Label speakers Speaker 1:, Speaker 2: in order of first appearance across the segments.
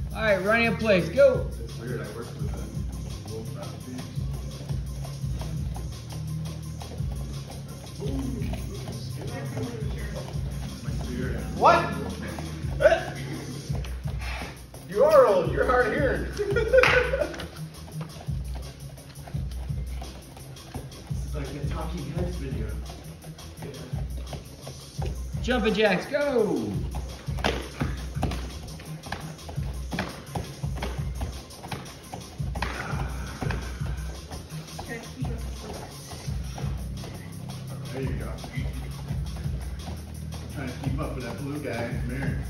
Speaker 1: All right, running in place, go.
Speaker 2: It's weird, I worked with a wolf piece.
Speaker 3: What? You are old, you're hard of hearing.
Speaker 2: It's like a Talking Heads video.
Speaker 1: Jumping jacks, go.
Speaker 2: There you go. I'm trying to keep up with that blue guy in the mirror.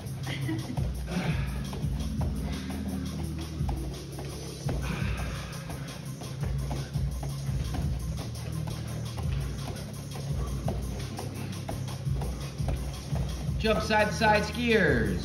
Speaker 1: Jump side to side skiers.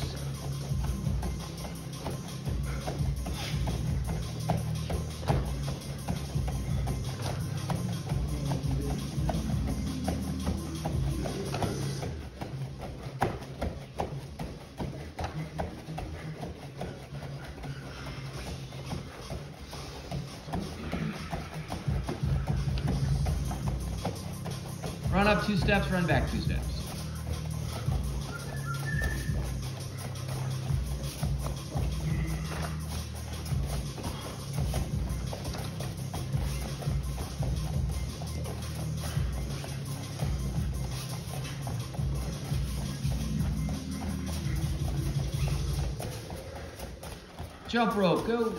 Speaker 1: Run up 2 steps, run back 2 steps. Jump rope, go.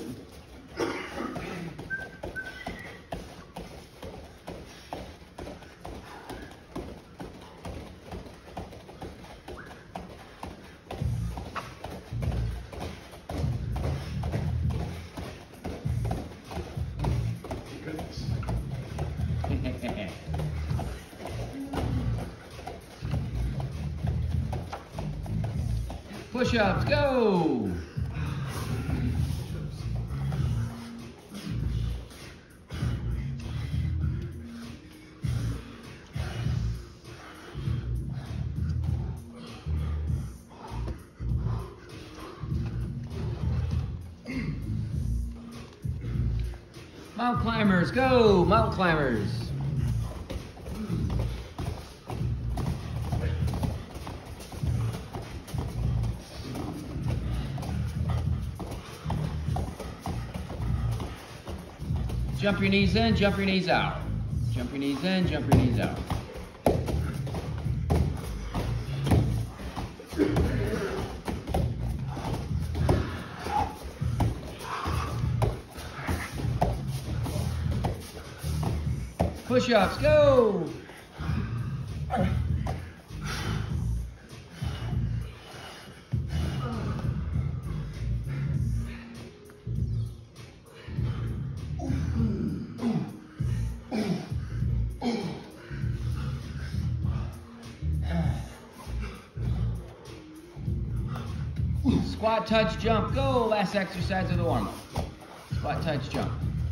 Speaker 1: Push-ups, go! Mountain climbers, go! Mountain climbers. Jump your knees in, jump your knees out. Jump your knees in, jump your knees out. Push-ups, go! Squat, touch, jump, go! Last exercise of the warm-up. Squat, touch, jump.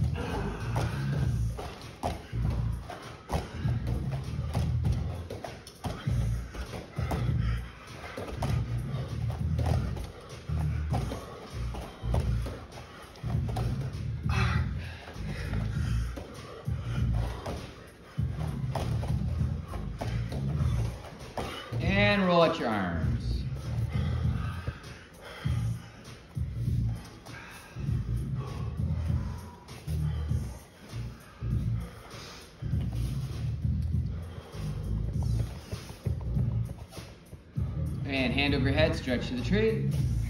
Speaker 1: And roll out your arms. And hand over head, stretch to the tree.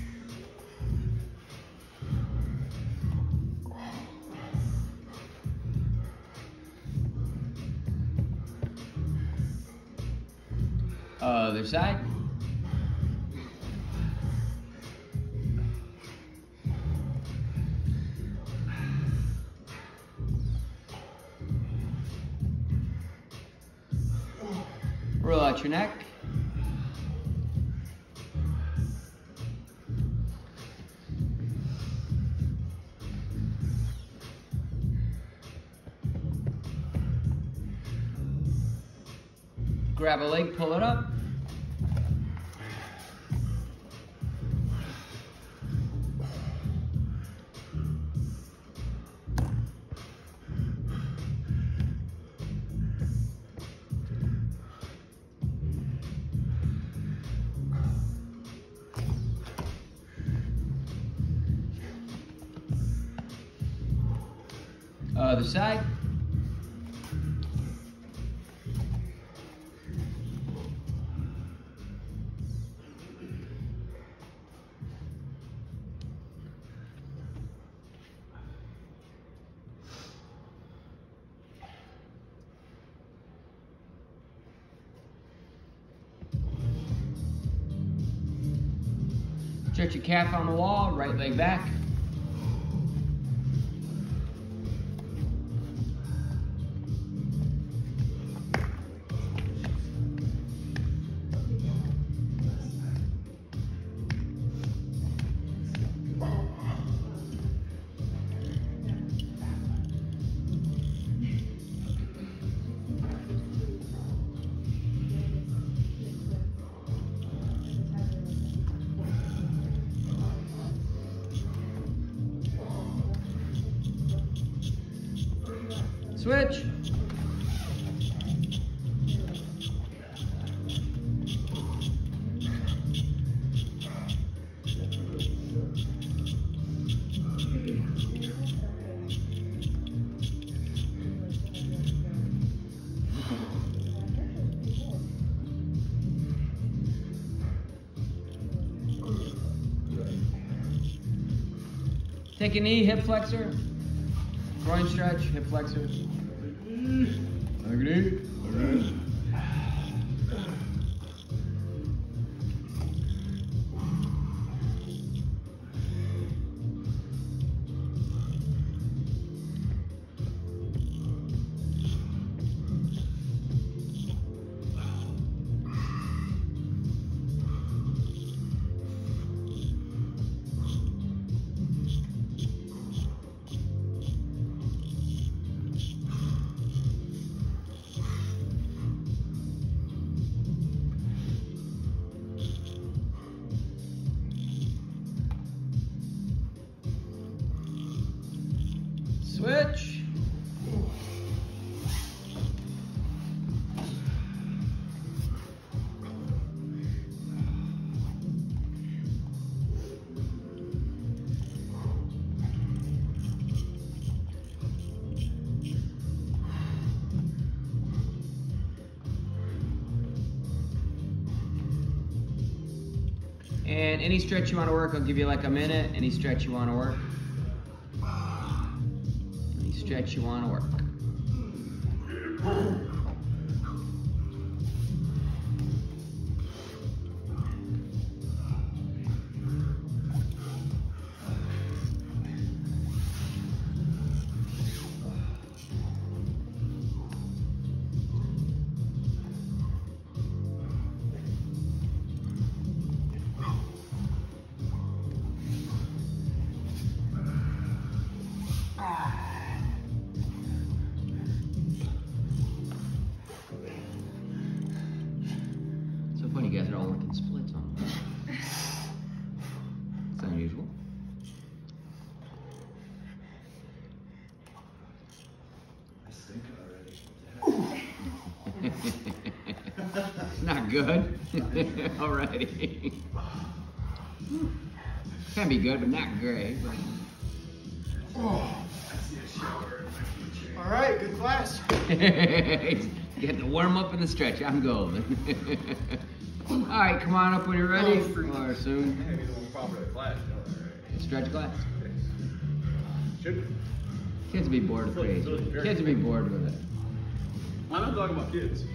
Speaker 1: Other side. Roll out your neck. Grab a leg, pull it up. Other side. Stretch your calf on the wall, right leg back. Switch. Take a knee, hip flexor. Groin stretch, hip flexor. Switch. And any stretch you want to work, I'll give you like a minute. Any stretch you want to work. Any stretch you want to work. You guys are all working splits on them. It's unusual.
Speaker 2: I stink already.
Speaker 1: It's not good. Alrighty. Can be good, but not great.
Speaker 2: Oh, I see a shower in my future.
Speaker 3: All right, good class.
Speaker 1: You got to warm up and the stretch. I'm golden. All right, come on up when you're ready. Or soon.
Speaker 3: Maybe the one proper class.
Speaker 1: Stretch class.
Speaker 3: Should.
Speaker 1: Kids will be bored of crazy. Kids will be bored with it.
Speaker 3: I'm not talking about kids.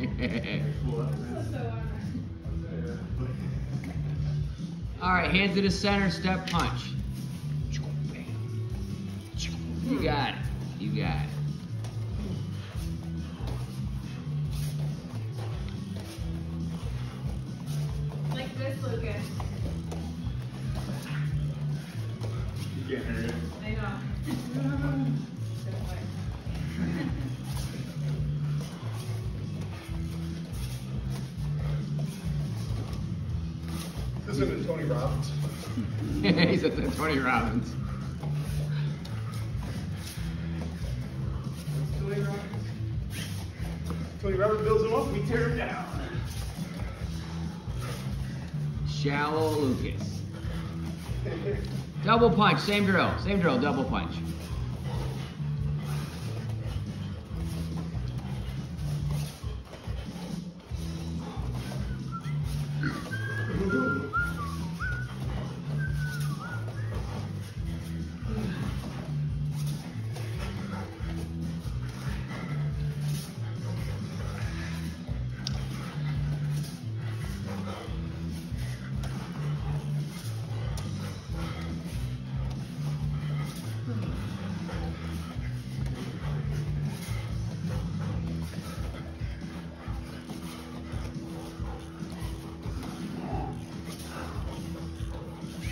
Speaker 1: All right, hands to the center, step punch. You got it. You got it.
Speaker 4: Like this, Lucas.
Speaker 2: You can't hear it.
Speaker 4: I know.
Speaker 3: This isn't Tony Robbins.
Speaker 1: He's at the Tony Robbins.
Speaker 3: Tony Robbins builds him up, we tear him down.
Speaker 1: Shallow Lucas. Double punch, same drill, double punch.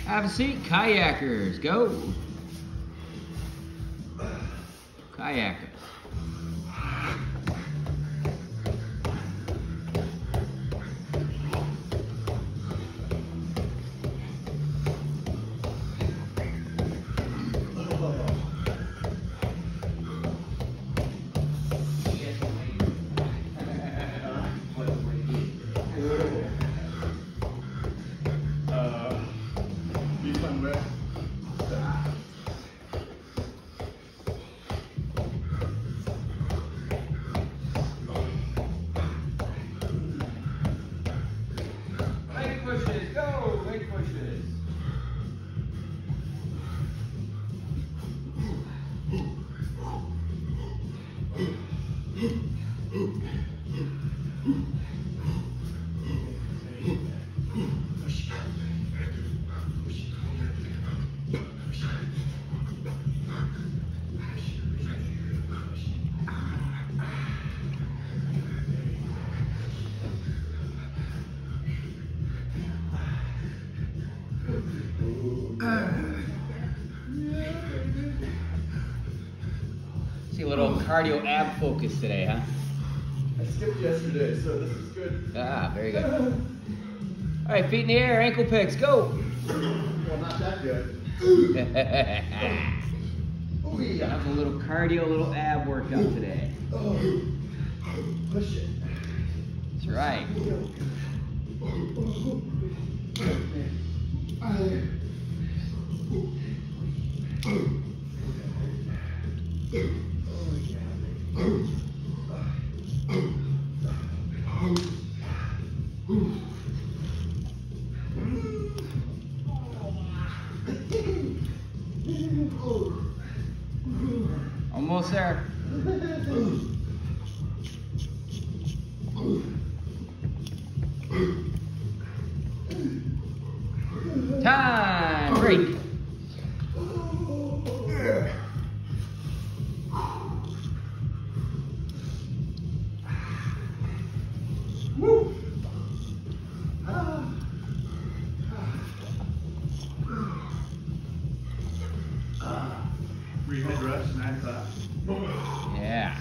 Speaker 1: Have a seat, kayakers, go. Kayakers. See a little cardio ab focus today, huh?
Speaker 2: I skipped yesterday, so this is good.
Speaker 1: Ah, very good. All right, feet in the air, ankle picks, go.
Speaker 2: Well, not that good.
Speaker 1: Oh, yeah. Have a little cardio, a little ab workout today.
Speaker 2: Oh, push it.
Speaker 1: That's right. Almost there. Time, break.
Speaker 2: Woo.
Speaker 3: Rehead rush, 9 o'clock.
Speaker 1: Yeah.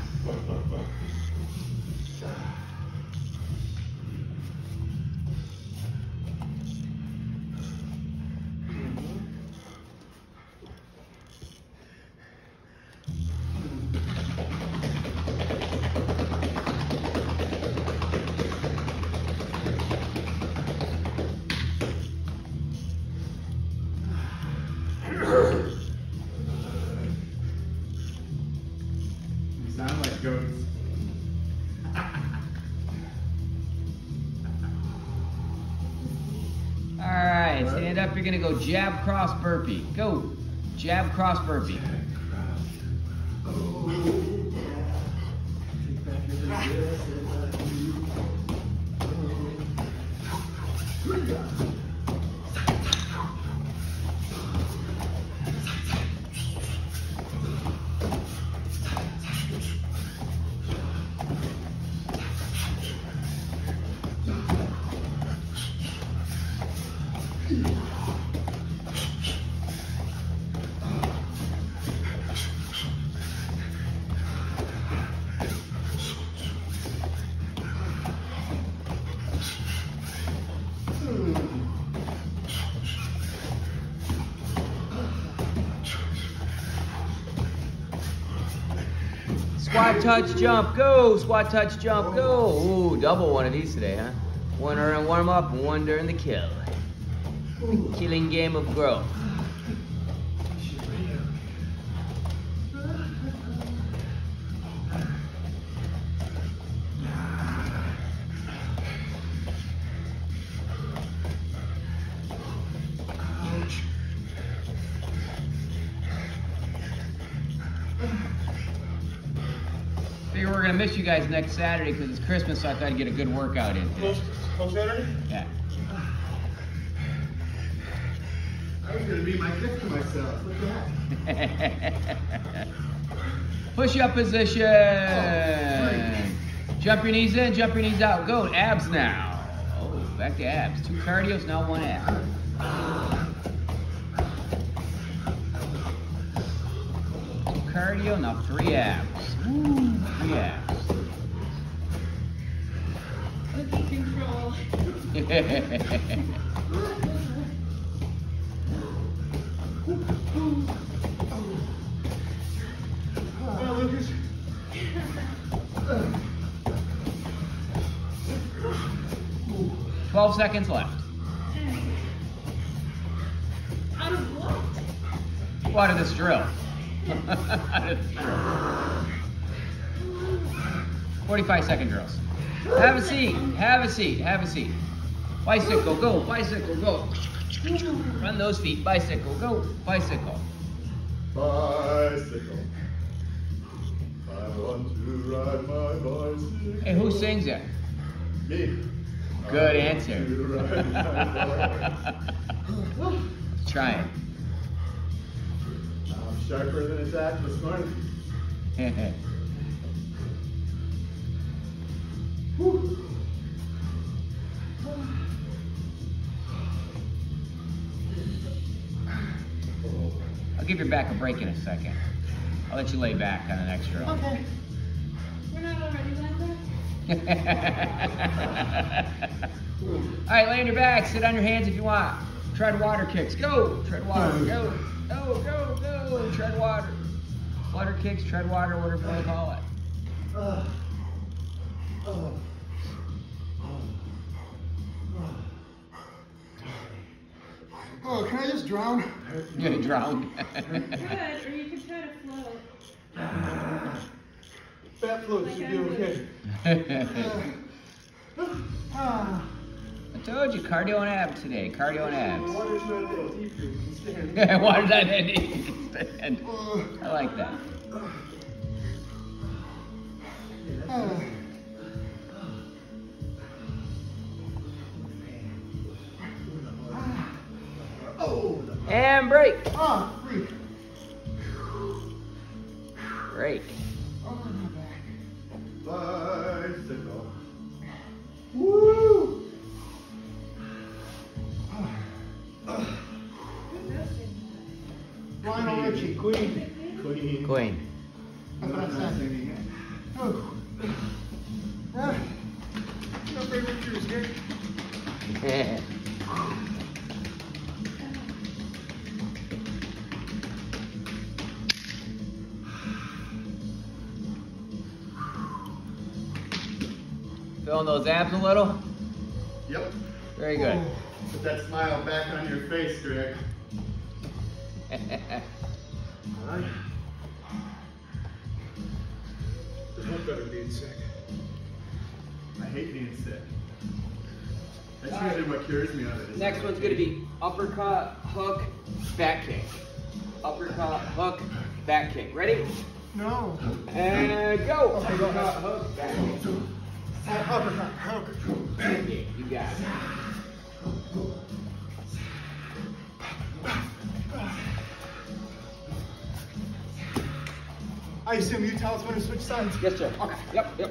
Speaker 3: You sound like goats.
Speaker 1: All right, stand up. You're gonna go jab, cross, burpee. Go. Jab, cross, burpee. Squat, touch, jump, go. Squat, touch, jump, go. Ooh, double one of these today, huh? One during warm up and one during the kill. The killing game of growth. Figure we're gonna miss you guys next Saturday because it's Christmas, so I thought I'd get a good workout in.
Speaker 3: Close Saturday?
Speaker 1: Yeah.
Speaker 2: I was gonna be my gift to myself. Look at that.
Speaker 1: Push up position. Jump your knees in, jump your knees out. Go, abs now. Oh, back to abs. 2 cardios, now 1 ab. cardio, now 3 abs. Woo, 3 abs.
Speaker 4: Look at control.
Speaker 2: Oh, Lucas.
Speaker 1: 12 seconds left.
Speaker 4: Out of what?
Speaker 1: Out of this drill. Out of this drill. 45-second drills. Have a seat. Have a seat. Have a seat. Bicycle, go. Bicycle, go. Run those feet. Bicycle, go. Bicycle.
Speaker 2: Bicycle. I want to ride my bicycle.
Speaker 1: Hey, who sings it?
Speaker 2: Me.
Speaker 1: Good
Speaker 2: I
Speaker 1: answer.
Speaker 2: want to ride my bicycle.
Speaker 1: Try it.
Speaker 2: I'm sharper than it's act this morning. Whew.
Speaker 1: I'll give your back a break in a second. I'll let you lay back on the next drill.
Speaker 2: Okay.
Speaker 4: We're not already like that?
Speaker 1: All right, lay on your back. Sit on your hands if you want. Tread water kicks. Go. Tread water. Go. Go, go, go. Tread water. Flutter kicks, tread water, whatever you want to call it.
Speaker 2: Oh, can I just drown?
Speaker 1: You're gonna drown.
Speaker 4: Good, or you could try to float.
Speaker 2: Fat float should be okay.
Speaker 1: I told you, cardio and abs today. Cardio and abs.
Speaker 2: Water's not that deep, you can stand.
Speaker 1: Water's not that deep. Stand. I like that. And break.
Speaker 2: Freak.
Speaker 1: Break.
Speaker 2: Over my back. Bicycle. Woo! Lionel Richie, Queen. Queen.
Speaker 1: Queen.
Speaker 2: That's what I said. Oh. No favorite shoes here.
Speaker 1: Feeling those abs a little?
Speaker 2: Yep.
Speaker 1: Very good.
Speaker 2: Put that smile back on your face, Greg. Alright. There's no better being sick. I hate being sick. That's usually what cures me of it.
Speaker 1: Next one's gonna be uppercut, hook, back kick. Uppercut, hook, back kick. Ready?
Speaker 2: No.
Speaker 1: And go. Uppercut, hook, back kick.
Speaker 2: Uppercut, hook.
Speaker 1: Back kick. You got it.
Speaker 2: I assume you tell us when to switch sides.
Speaker 1: Yes, sir. Okay. Yep, yep.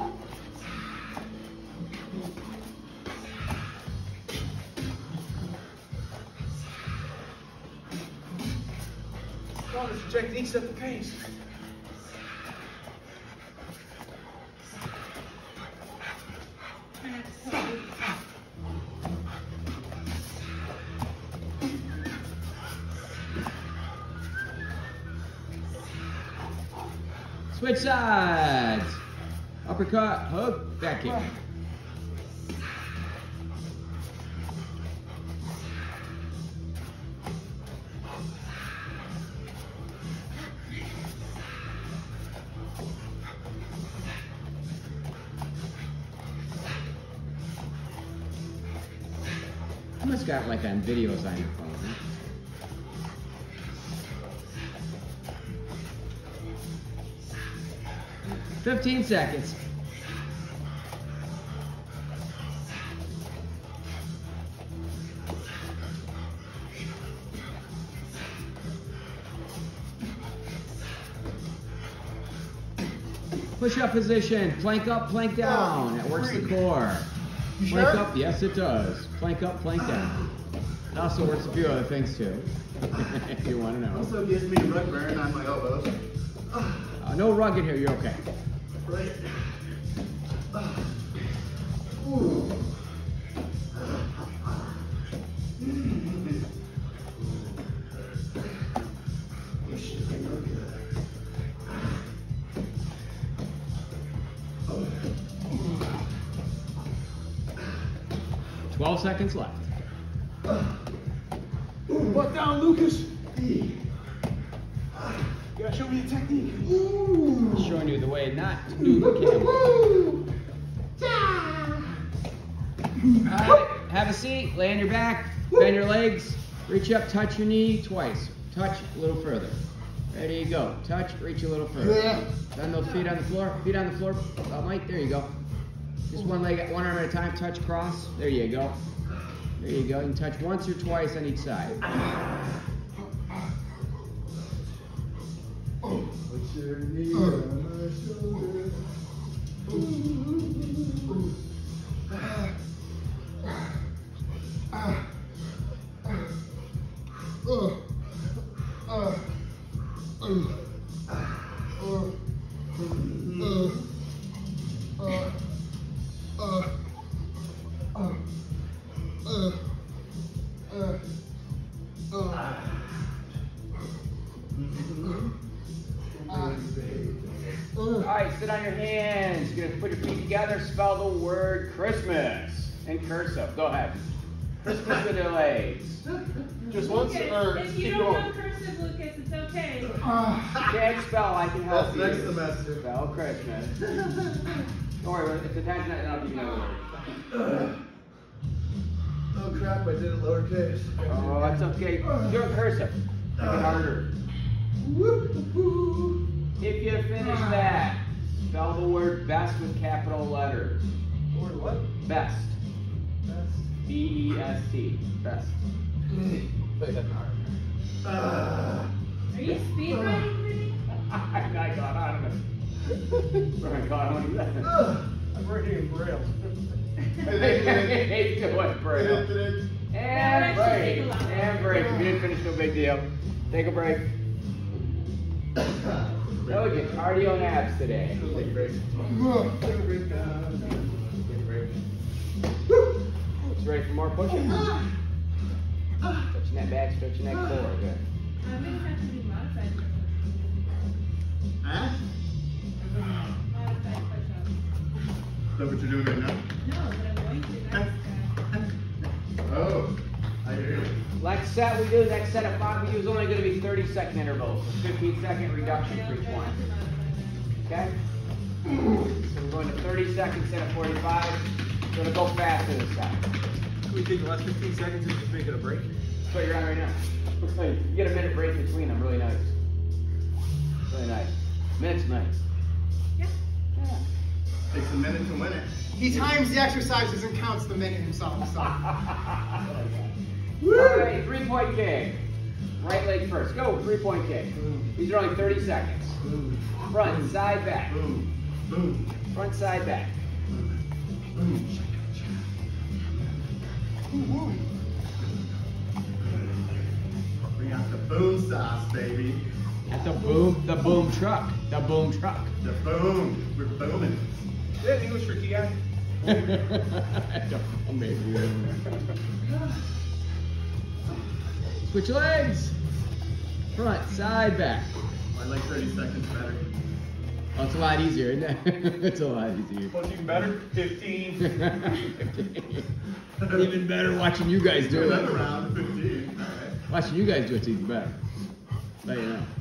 Speaker 2: This technique set the pace.
Speaker 1: Switch sides. Uppercut, hook, back kick. I must got like on videos on your phone. Huh? $15 seconds. Push up position, plank up, plank down. That works the core. Plank up, yes it does. Plank up, plank down. It also works a few other things too, if you want to know.
Speaker 2: Also gives me rug burn on my elbows.
Speaker 1: No rugged here, you're okay.
Speaker 2: Right. Ooh.
Speaker 1: 12 seconds left.
Speaker 2: Butt down, Lucas. You gotta show me the technique.
Speaker 1: Showing you the way not to do the camel. Alright, have a seat, lay on your back, bend your legs, reach up, touch your knee twice. Touch a little further. There you go. Touch, reach a little further. Bend those feet on the floor. Feet on the floor. Mike, there you go. Just one leg, one arm at a time. Touch, cross. There you go. There you go. You can touch once or twice on each side.
Speaker 2: Put your knee on my shoulder.
Speaker 1: Alright, sit on your hands. You're gonna put your feet together, spell the word Christmas in cursive. Go ahead. Christmas with your legs.
Speaker 2: Just once, or
Speaker 4: If you
Speaker 2: keep
Speaker 4: don't
Speaker 2: going.
Speaker 4: know cursive, Lucas, it's okay.
Speaker 1: Can't spell, I can help
Speaker 2: That's
Speaker 1: you.
Speaker 2: next semester.
Speaker 1: Spell Christmas. Don't worry, if the time's not, then I'll give you another word.
Speaker 2: Oh crap, I did it lowercase.
Speaker 1: Oh, that's okay. Do it cursive. Make it harder. If you finish that, spell the word best with capital letters.
Speaker 2: Word what?
Speaker 1: Best.
Speaker 2: That's
Speaker 1: B-E-S-T. Best.
Speaker 4: Are you speed writing for me?
Speaker 1: I got out of it. I got out of it.
Speaker 2: I'm writing in Braille.
Speaker 1: Hey, do it, Braille. And
Speaker 4: That would actually
Speaker 1: break.
Speaker 4: take a lot.
Speaker 1: And break. If you didn't finish, no big deal. Take a break. Oh, you cardio and abs today.
Speaker 2: Take a break. Take a break. Take a break.
Speaker 1: It's ready for more push-ups. Stretching that back, stretching that core. Good.
Speaker 4: I'm gonna have to do modified push-ups.
Speaker 2: Huh?
Speaker 4: Modified push-ups.
Speaker 2: Is that what you're doing right now?
Speaker 4: No, but I'm going to next time.
Speaker 2: Oh, I hear you.
Speaker 1: Next set we do, next set of 5 we do is only going to be 30-second intervals. 15-second reduction for each one. Okay? So we're going to 30 seconds instead of 45. So it'll go faster this time.
Speaker 3: Can we take the last 15 seconds and just make it a break?
Speaker 1: That's what you're on right now. Looks like you get a minute break between them. Really nice. Really nice. Minute's nice.
Speaker 4: Yeah.
Speaker 1: Yeah.
Speaker 2: Takes a minute to win it.
Speaker 5: He times the exercises and counts the minute himself.
Speaker 1: Alright, 3-point kick. Right leg first. Go, 3-point kick. These are only 30 seconds. Front, side, back.
Speaker 2: Boom, boom,
Speaker 1: Front, side, back.
Speaker 2: boom. Bring out the boom sauce, baby.
Speaker 1: At the boom truck. The boom truck.
Speaker 2: The boom. We're booming.
Speaker 3: Is that English for key guy?
Speaker 1: Switch legs. Front, side, back.
Speaker 2: I like 30 seconds better.
Speaker 1: Oh, it's a lot easier, isn't it? It's a lot easier.
Speaker 3: What's even better? 15.
Speaker 1: Even better watching you guys do
Speaker 2: Another
Speaker 1: it.
Speaker 2: round, 15. All right.
Speaker 1: Watching you guys do it's even better. Let you know.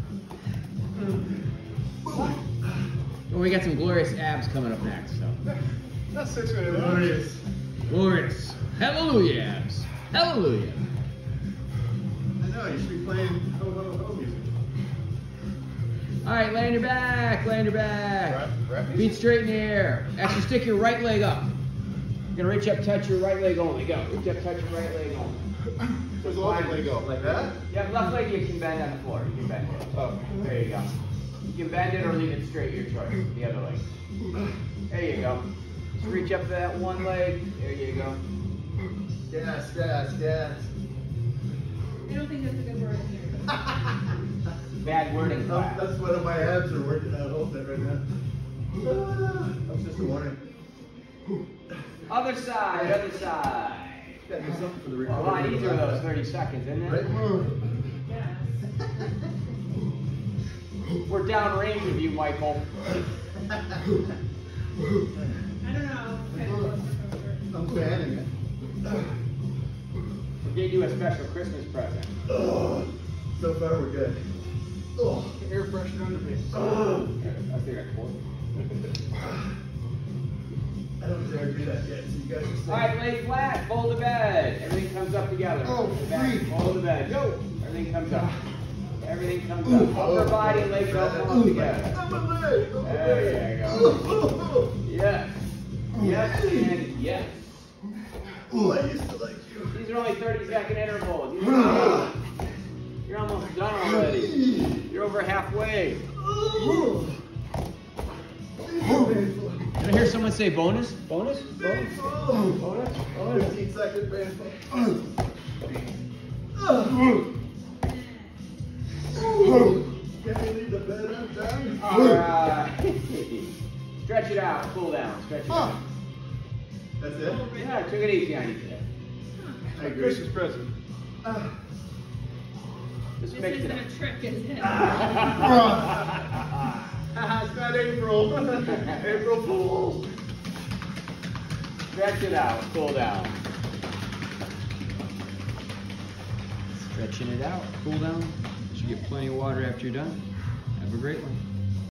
Speaker 1: Well, we got some glorious abs coming up next, so.
Speaker 3: That's 6 minutes.
Speaker 2: Glorious.
Speaker 1: Glorious. Hallelujah abs. Hallelujah.
Speaker 2: I know, you should be playing ho ho ho music.
Speaker 1: All right, lay on your back, lay on your back. Feet straight in the air. Actually, stick your right leg up. You're gonna reach up, touch your right leg only. Go. Reach up, touch your right leg only.
Speaker 2: Where's the left leg go? Like that?
Speaker 1: Yeah, left leg you can bend on the floor. You can bend it.
Speaker 2: Oh.
Speaker 1: There you go. You can bend it or leave it straight, your choice. The other leg. There you go. Just reach up to that one leg. There you go.
Speaker 2: Yes, yes, yes.
Speaker 4: I don't think that's a good word here.
Speaker 1: bad wording class.
Speaker 2: That's one of my abs are working out a little bit right now. That's just a warning.
Speaker 1: Other side, other side.
Speaker 2: Gotta do something for the
Speaker 1: A
Speaker 2: recovery.
Speaker 1: lot easier those 30 seconds, isn't it?
Speaker 2: Right?
Speaker 4: Yes.
Speaker 1: We're downrange with you, Michael.
Speaker 4: I don't know.
Speaker 2: I'm fanning it.
Speaker 1: We're getting you a special Christmas present.
Speaker 2: So far we're good.
Speaker 5: Air pressure under me.
Speaker 1: I think I quote.
Speaker 2: I don't dare do that yet, so you guys are safe.
Speaker 1: All right, lay flat, fold the bed. Everything comes up together.
Speaker 5: Oh,
Speaker 1: Back,
Speaker 5: free.
Speaker 1: fold the bed. Go. Everything comes up. Everything comes up. Upper body and legs all come up together. There you go. Yes. Yes and yes.
Speaker 2: Ooh, I used to like you.
Speaker 1: These are only 30-second intervals. You're almost done already. You're over halfway. Did I hear someone say bonus? Bonus? Bonus? Bonus? Bonus?
Speaker 2: 15 second painful. Can you leave the bed undone?
Speaker 1: Alright. Stretch it out. Cool down. Stretch it out.
Speaker 2: That's it?
Speaker 1: Yeah, took it easy on you today.
Speaker 2: I agree.
Speaker 3: Christmas present.
Speaker 1: Just
Speaker 4: This
Speaker 1: mix it
Speaker 4: isn't
Speaker 1: up.
Speaker 4: a trick, is it?
Speaker 2: It's not April. April Fool.
Speaker 1: Stretch it out. Cool down. Stretching it out. Cool down. You get plenty of water after you're done. Have a great one.